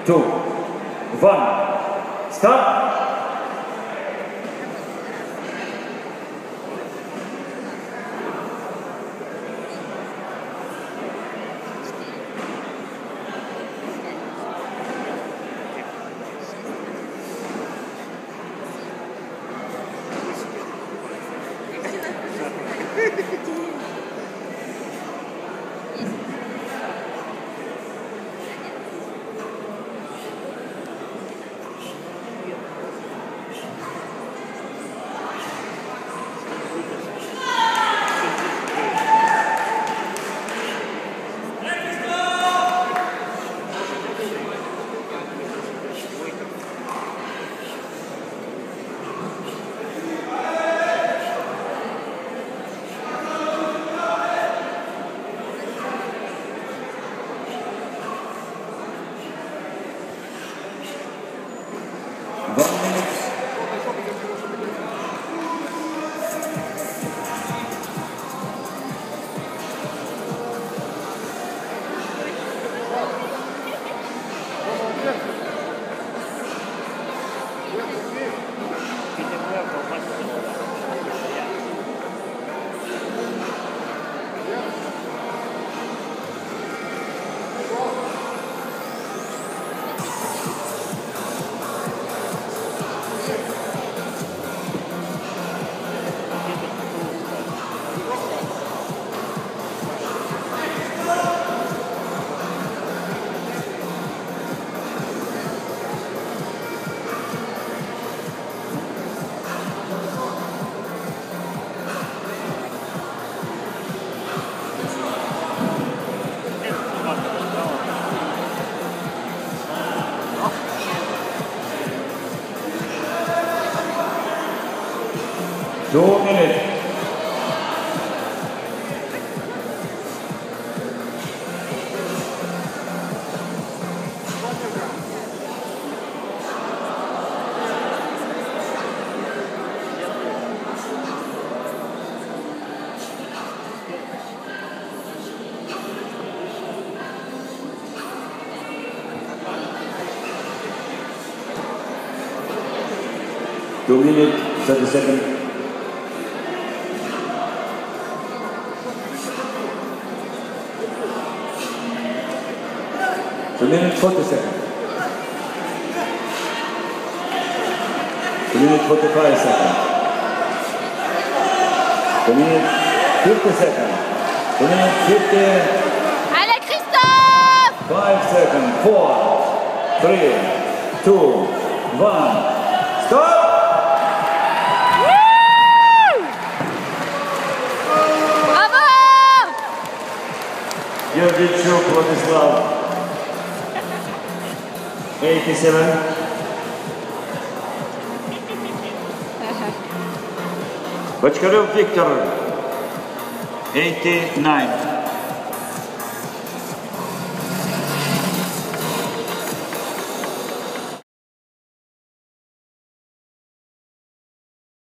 2, 1, start! Two minutes. Two minutes, 30 seconds. 2 minutes 40 seconds. 2 minutes 45 seconds. 2 minutes 50 seconds. 2 minutes 50. Allez Christophe! 5 seconds. 4, 3, 2, 1. Stop! Bravo! Yevgechuk Vladislav. 87. Bachkarov Victor, 89.